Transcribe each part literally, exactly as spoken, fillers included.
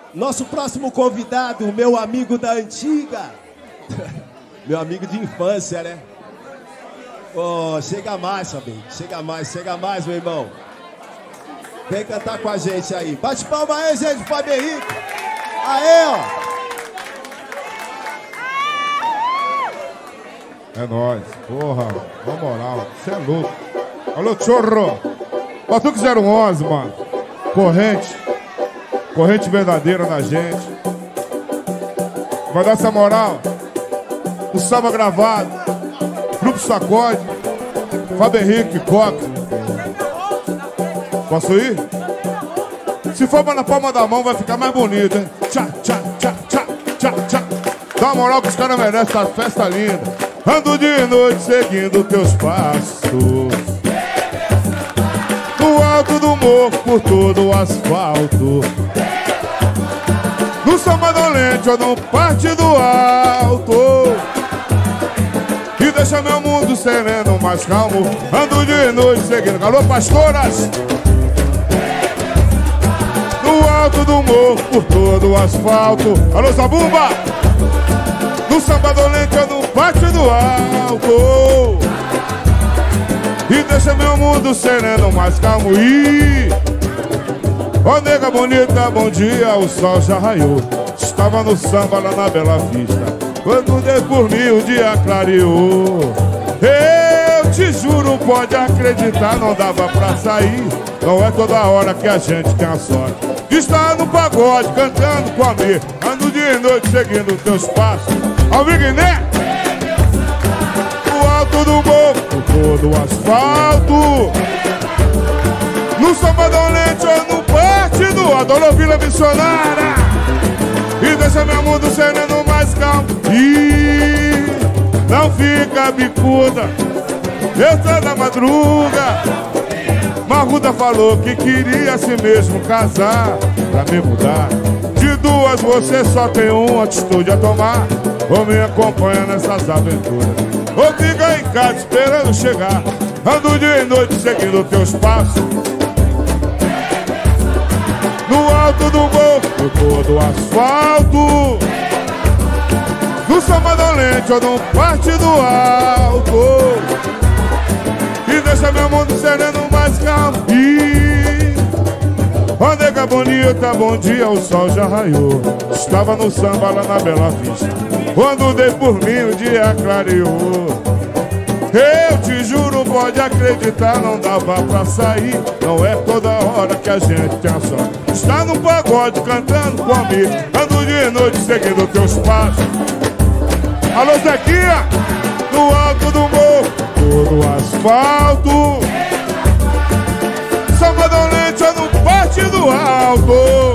Nosso próximo convidado, meu amigo da antiga. Meu amigo de infância, né? Oh, chega mais, Fabinho. Chega mais, chega mais, meu irmão. Vem cantar com a gente aí. Bate palma aí, gente, Fábio Henrique. Aê, ó. É nóis. Porra, na moral. Você é louco. Alô, chorro. Batuque zero onze, mano. Corrente. Corrente verdadeira na gente. Vai dar essa moral. O samba gravado. Grupo Sacode. Fábio Henrique, Coque. Posso ir? Se for na palma da mão vai ficar mais bonito, hein? Tchá, tchá, tchá, tchá, tchá, tchá. Dá uma moral que os caras merecem, essa festa linda. Ando de noite seguindo teus passos, no alto do morro, por todo o asfalto, no samba dolente ou no parte do alto, e deixa meu mundo sereno, mais calmo. Ando de noite seguindo. Alô, pastoras! No alto do morro, por todo o asfalto. Alô, Zabumba! No samba dolente ou no parte do alto, e deixa meu mundo sereno, mais calmo. E ó, nega bonita, bom dia, o sol já raiou. Estava no samba lá na Bela Vista, quando dei por mim o dia clareou. Eu te juro, pode acreditar, não dava pra sair. Não é toda hora que a gente tem a sorte de estar no pagode, cantando com a minha. Ando de noite seguindo teus passos. Ao Vigné, no alto do morro, por todo o asfalto, no samba dolente ou no parte do Adolfo Vila Missionária, e deixa meu mundo sereno, mais calmo. E não fica bicuda, eu sou da madruga. Marruda falou que queria assim mesmo casar, pra me mudar. De duas você só tem uma atitude a tomar: ou me acompanha nessas aventuras, ou fica em casa esperando chegar. Ando de noite seguindo teus passos, no alto do morro, por todo o asfalto, no samba dolente ou no parte do alto, e deixa meu mundo sereno, mais calmo. E ó, nega bonita, bom dia, o sol já raiou. Estava no samba lá na Bela Vista, quando dei por mim o dia clareou. Eu te juro, pode acreditar, não dava pra sair. Não é toda hora que a gente tem a sorte está no pagode, cantando comigo. Ando de noite seguindo teus passos. Alô, Zequinha, no alto do morro, todo o asfalto, samba dolente ou no parte do alto,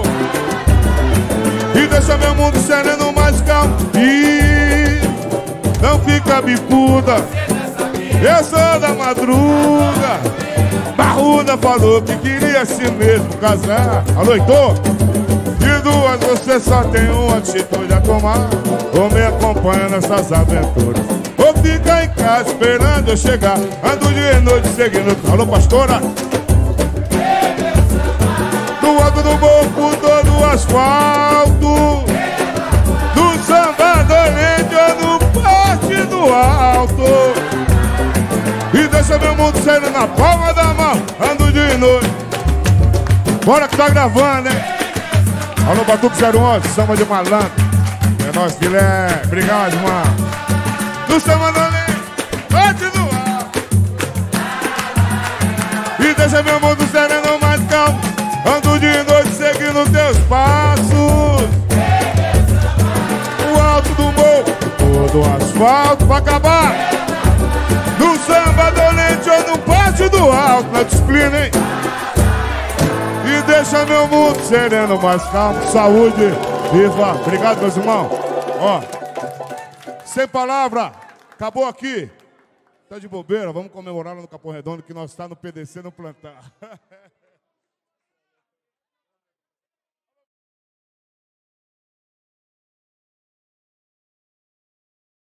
e deixa meu mundo sereno, mais calmo. E não fica bicuda, eu sou da madruga. Marruda falou que queria assim mesmo casar. Alô, Heitor? De duas você só tem uma atitude a tomar: ou me acompanha nessas aventuras, ou fica em casa esperando eu chegar. Ando de noite seguindo. Alô, pastora? No alto do morro, por todo o asfalto, no samba dolente ou no parte do alto, e deixa meu mundo sereno na palma da mão. Ando de noite. Bora que tá gravando, hein? Alô, Batuque zero onze, samba de malandro. É nóis, filé. Obrigado, irmão. No samba dolente, parte do alto, e deixa meu mundo sereno, mais calmo. Ando de noite seguindo teus passos, o alto do morro, todo o asfalto, pra acabar. No samba dolente ou no parte do alto, na disciplina, hein? E deixa meu mundo sereno, mais calmo. Saúde, viva. Obrigado, meus irmãos. Ó, sem palavra, acabou aqui. Tá de bobeira, vamos comemorar lá no Capão Redondo, que nós está no P D C no plantar.